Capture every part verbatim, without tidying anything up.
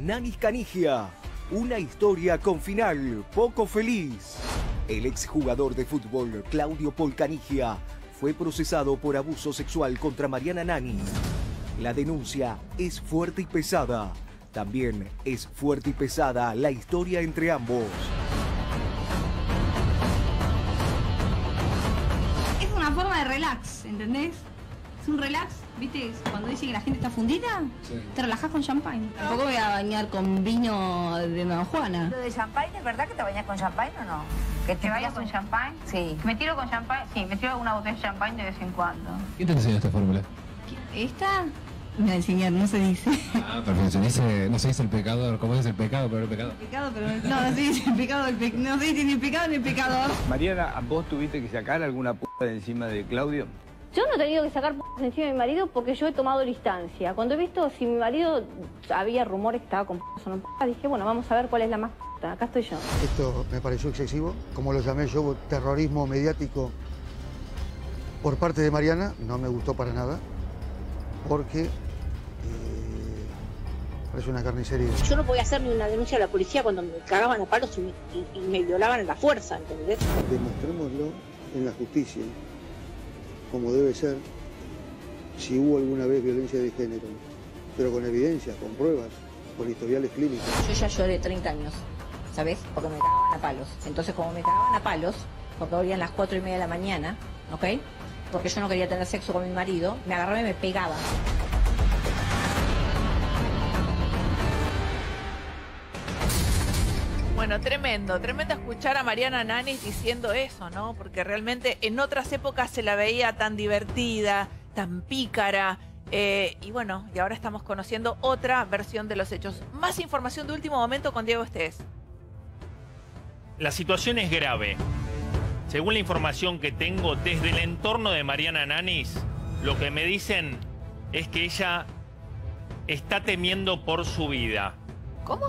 Nanis Canigia, una historia con final poco feliz. El exjugador de fútbol Claudio Paul Canigia fue procesado por abuso sexual contra Mariana Nanis. La denuncia es fuerte y pesada. También es fuerte y pesada la historia entre ambos. Es una forma de relax, ¿entendés? Es un relax, ¿viste? Cuando dicen que la gente está fundida, sí, te relajás con champán. Tampoco voy a bañar con vino de Nueva Juana. ¿Lo de champán es verdad que te bañas con champán o no? ¿Que te bañas con champán? Sí. ¿Me tiro con champán? Sí, me tiro una botella de champán de vez en cuando. ¿Quién te enseñó esta fórmula? ¿Esta? Me va a enseñar, no se dice. Ah, perfecto. Se dice, no se dice el pecador. ¿Cómo es el pecado, pero el pecado? El pecado, pero no, no se dice el pecado, el pe... no se dice ni el pecado ni el pecador. Mariana, ¿vos tuviste que sacar alguna p*** de encima de Claudio? Yo no he tenido que sacar p*** encima de mi marido porque yo he tomado distancia. Cuando he visto si mi marido había rumores que estaba con p*** o no p***, dije, bueno, vamos a ver cuál es la más p***. Acá estoy yo. Esto me pareció excesivo, como lo llamé yo, terrorismo mediático por parte de Mariana. No me gustó para nada, porque eh, parece una carnicería. Yo no podía hacer ni una denuncia a la policía cuando me cagaban a palos y me, y, y me violaban a la fuerza, ¿entendés? Demostrémoslo en la justicia, como debe ser, si hubo alguna vez violencia de género, pero con evidencia, con pruebas, con historiales clínicos. Yo ya lloré treinta años, ¿sabes? Porque me cagaban a palos. Entonces, como me cagaban a palos, porque volvían las cuatro y media de la mañana, ¿ok? Porque yo no quería tener sexo con mi marido, me agarraba y me pegaba. Bueno, tremendo, tremendo escuchar a Mariana Nanis diciendo eso, ¿no? Porque realmente en otras épocas se la veía tan divertida, tan pícara, eh, y bueno, y ahora estamos conociendo otra versión de los hechos. Más información de último momento con Diego Estés. La situación es grave. Según la información que tengo desde el entorno de Mariana Nanis, lo que me dicen es que ella está temiendo por su vida. ¿Cómo?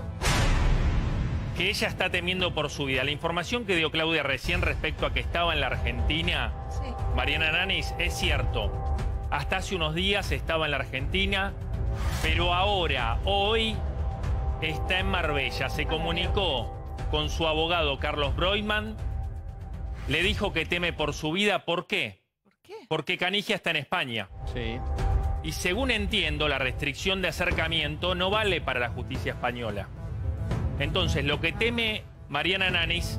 Que ella está temiendo por su vida. La información que dio Claudia recién respecto a que estaba en la Argentina, sí, Mariana Nanis, es cierto. Hasta hace unos días estaba en la Argentina, pero ahora, hoy, está en Marbella. Se comunicó con su abogado Carlos Broiman. Le dijo que teme por su vida. ¿Por qué? ¿Por qué? Porque Canigia está en España. Sí. Y según entiendo, la restricción de acercamiento no vale para la justicia española. Entonces, lo que teme Mariana Nanis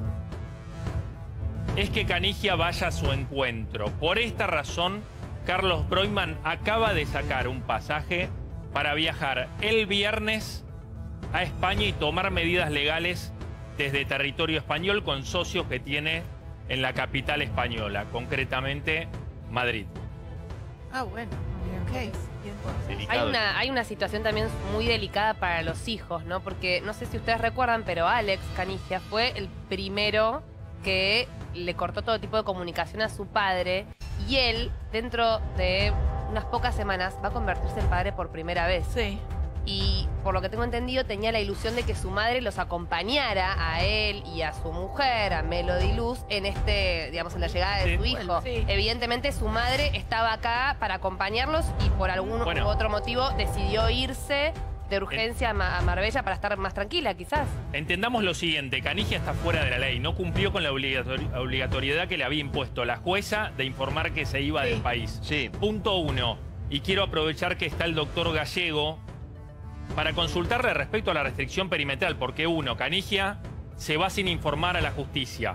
es que Canigia vaya a su encuentro. Por esta razón, Carlos Broiman acaba de sacar un pasaje para viajar el viernes a España y tomar medidas legales desde territorio español con socios que tiene en la capital española, concretamente Madrid. Ah, bueno, ok. Hay una, hay una situación también muy delicada para los hijos, ¿no? Porque no sé si ustedes recuerdan, pero Alex Canigia fue el primero que le cortó todo tipo de comunicación a su padre y él, dentro de unas pocas semanas, va a convertirse en padre por primera vez. Sí. Y por lo que tengo entendido, tenía la ilusión de que su madre los acompañara a él y a su mujer, a Melody Luz, en este, digamos, en la llegada de Sí. su hijo. Bueno, sí. Evidentemente su madre estaba acá para acompañarlos y por algún Bueno. u otro motivo decidió irse de urgencia a, Ma- a Marbella para estar más tranquila, quizás. Entendamos lo siguiente, Canigia está fuera de la ley, no cumplió con la obligatori- obligatoriedad que le había impuesto la jueza de informar que se iba Sí. del país. Sí. Punto uno. Y quiero aprovechar que está el doctor Gallego para consultarle respecto a la restricción perimetral, porque uno, Canigia se va sin informar a la justicia.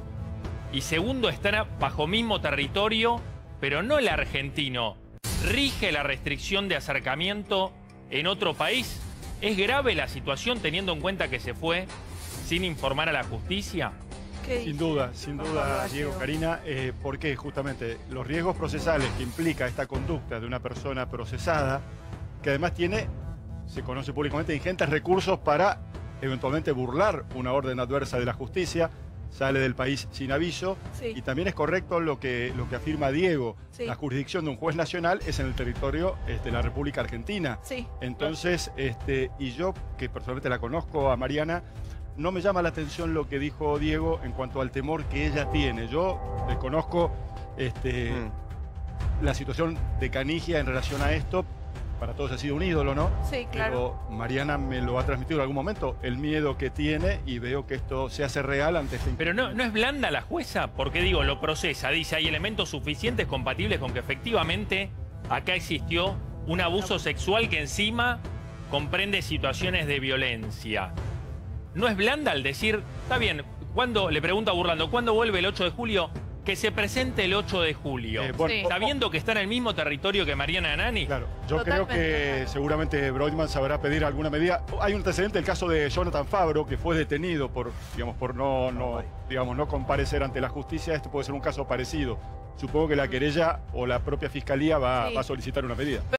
Y segundo, está bajo mismo territorio, pero no el argentino. Rige la restricción de acercamiento en otro país. ¿Es grave la situación teniendo en cuenta que se fue sin informar a la justicia? ¿Qué Sin dice? duda, sin Pablo duda, Gallego? Diego, Karina, eh, porque justamente los riesgos procesales que implica esta conducta de una persona procesada, que además tiene, se conoce públicamente, ingentes recursos para eventualmente burlar una orden adversa de la justicia, sale del país sin aviso, Sí. y también es correcto lo que, lo que afirma Diego, Sí. la jurisdicción de un juez nacional es en el territorio este, de la República Argentina. Sí. Entonces, este, y yo, que personalmente la conozco a Mariana, no me llama la atención lo que dijo Diego en cuanto al temor que ella tiene. Yo desconozco este, Mm. la situación de Canigia en relación a esto, para todos ha sido un ídolo, ¿no? Sí, claro. Pero Mariana me lo ha transmitido en algún momento, el miedo que tiene, y veo que esto se hace real ante este... Pero no, no es blanda la jueza, porque digo, lo procesa, dice, hay elementos suficientes compatibles con que efectivamente acá existió un abuso sexual que encima comprende situaciones de violencia. No es blanda al decir, está bien, ¿cuándo, le pregunto a Burlando, ¿cuándo vuelve el ocho de julio? Que se presente el ocho de julio, Eh, bueno, Sí. sabiendo que está en el mismo territorio que Mariana Nani. Claro, yo Totalmente. creo que seguramente Brodman sabrá pedir alguna medida. Hay un antecedente, el caso de Jonathan Fabro, que fue detenido por, digamos, por no, no, digamos, no comparecer ante la justicia. Este puede ser un caso parecido. Supongo que la querella o la propia fiscalía va, Sí. va a solicitar una medida.